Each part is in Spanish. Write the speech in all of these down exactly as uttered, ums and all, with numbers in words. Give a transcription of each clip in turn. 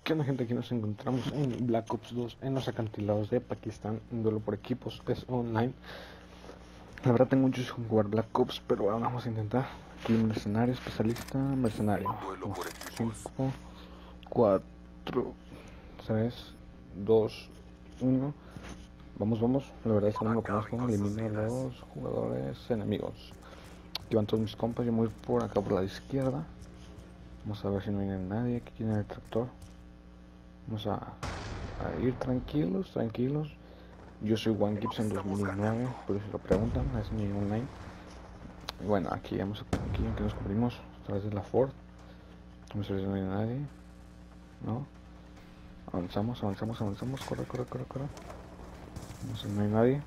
¿Qué onda, gente? Aquí nos encontramos en Black Ops dos en los acantilados de Pakistán, un duelo por equipos, es online. La verdad tengo mucho sin jugar Black Ops, pero bueno, vamos a intentar. Aquí mercenario, especialista, mercenario. cinco, cuatro, tres, dos, uno. Vamos, vamos. La verdad es que no lo conozco. Elimino a los jugadores enemigos. Aquí van todos mis compas. Yo me voy por acá por la izquierda. Vamos a ver si no viene nadie. Aquí tiene el tractor. Vamos a, a ir tranquilos, tranquilos. Yo soy One Gibson dos mil nueve, por si lo preguntan, es mi online. Y bueno, aquí vamos aquí en que nos cubrimos a través de la Ford. Vamos a ver si no hay nadie. No. Avanzamos, avanzamos, avanzamos. Corre, corre, corre, corre. Vamos a ver si no hay nadie.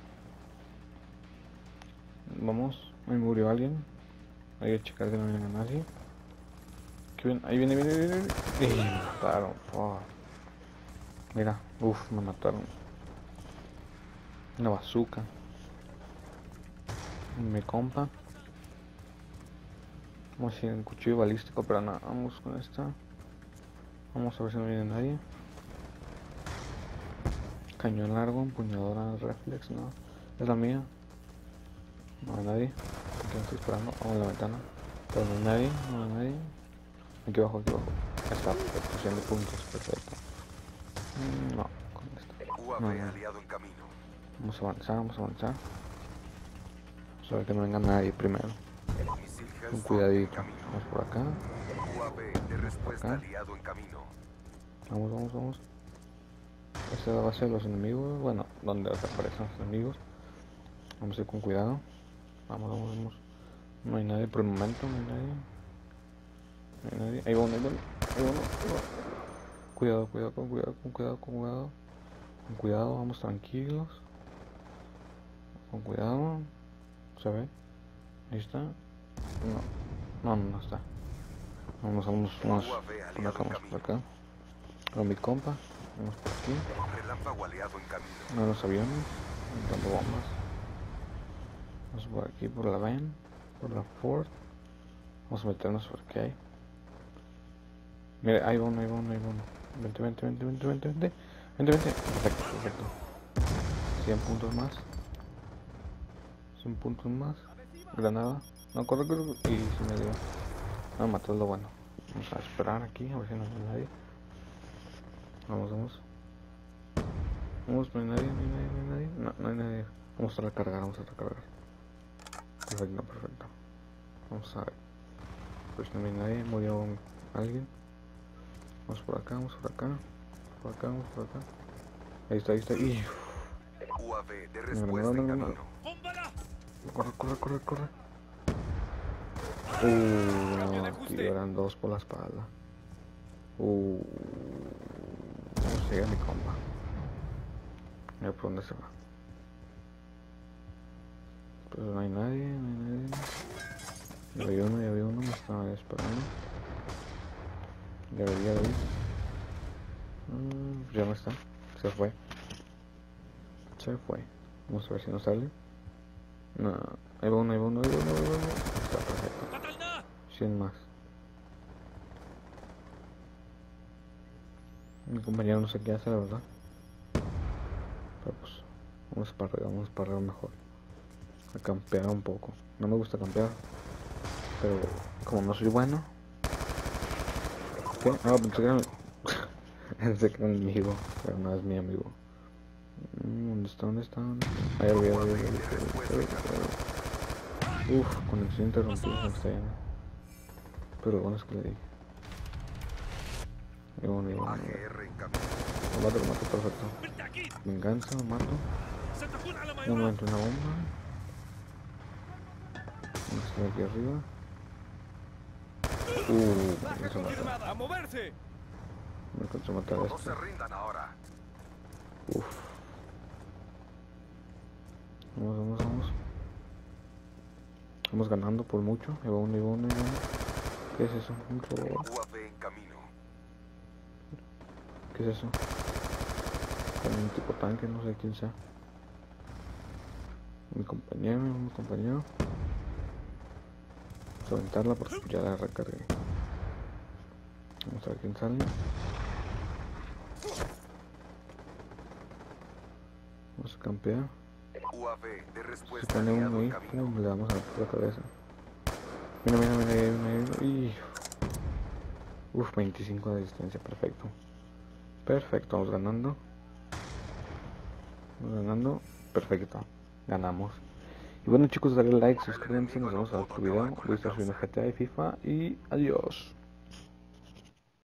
Vamos, ahí murió alguien. Hay que checar que no viene nadie. Viene? Ahí viene, viene, viene. Y me mataron, por. Mira, uff, me mataron. Una bazooka. Mi compa. Vamos a ir en cuchillo balístico, pero nada, vamos con esta. Vamos a ver si no viene nadie. Cañón largo, empuñadora reflex, no. Es la mía. No hay nadie. Aquí estoy esperando. Vamos a la ventana. Pero no hay nadie, no hay nadie. Aquí abajo, aquí abajo. Ahí está, explosión de puntos, perfecto. No, con esto. No, no. Vamos a avanzar, vamos a avanzar. Vamos a ver que no venga nadie primero. Con cuidadito. Vamos por acá. Vamos por acá. Vamos, vamos, vamos. Esta es la base de los enemigos. Bueno, donde aparecen los enemigos. Vamos a ir con cuidado. Vamos, vamos, vamos. No hay nadie por el momento, no hay nadie. No hay nadie. Ahí va uno, ahí va uno. Ahí va uno, ahí va. Cuidado, cuidado, con cuidado, con cuidado, con cuidado. Con cuidado, vamos tranquilos. Con cuidado. ¿Se ve? Ahí está. No, no, no, no está. Vamos, vamos, vamos por acá, vamos por acá. Con mi compa, vamos por aquí. No los aviones, dando bombas. Vamos por aquí, por la van, por la Ford. Vamos a meternos por aquí hay. Mire, ahí va uno, ahí va uno, ahí va uno. Vente, vente, vente, vente, vente, vente. Vente, vente. Perfecto, perfecto. cien puntos más. cien puntos más. Granada. No, corre, corre. Y se me dio. No, mató lo bueno. Vamos a esperar aquí, a ver si no hay nadie. Vamos, vamos. Vamos, no hay nadie, no hay nadie, no hay nadie. No, no hay nadie. Vamos a recargar, vamos a recargar. Perfecto, perfecto. Vamos a ver. Pues no hay nadie, murió alguien. Vamos por acá, vamos por acá. Por acá, vamos por acá. Ahí está, ahí está. Y... no, no, no, no, no. Corre, corre, corre, corre. Uh, no, tío, eran dos por la espalda. Uh, vamos a llegar a mi compa. A ver por dónde se va. Pues no hay nadie, no hay nadie. Ya había uno, ya había uno, me estaba esperando. Debería de ir. Mm, ya no está, se fue. Se fue. Vamos a ver si nos sale. No, ahí va uno, ahí va uno, ahí va uno, ahí va uno. Está perfecto. cien más. Mi compañero no sé qué hace, la verdad. Pero pues, vamos para arriba, vamos para arriba mejor. A campear un poco. No me gusta campear. Pero como no soy bueno. ¿Qué? Ah, pensé que era... pensé que era un amigo, pero no es mi amigo. ¿Dónde está? ¿Dónde está? Ahí arriba, ahí arriba. Uff, conexión interrumpida, está llena. Pero lo bueno es que le di. Y bueno, y bueno. Lo mato, lo mato, perfecto. Venganza, lo mato. Un momento, una bomba. Estoy aquí arriba. Uh, me alcanzó a matar. Me alcanzó a matar a este. Uff. Vamos, vamos, vamos. Estamos ganando por mucho. Lleva uno, lleva uno, lleva uno. ¿Qué es eso? Un robot. ¿Qué es eso? Con un tipo tanque, no sé quién sea. Mi compañero, mi compañero. Vamos a aventarla porque ya la recargué. Vamos a ver quién sale. campea. U A V de Si respuesta pone uno aliado ahí, en camino. pum, le damos a la cabeza. Mira, mira, mira, mira, mira, mira. Uf, veinticinco de distancia, perfecto. Perfecto, vamos ganando. Vamos ganando. Perfecto. Ganamos. Y bueno chicos, dale like, suscríbanse, nos vemos en otro video. Voy a estar subiendo G T A y FIFA y adiós.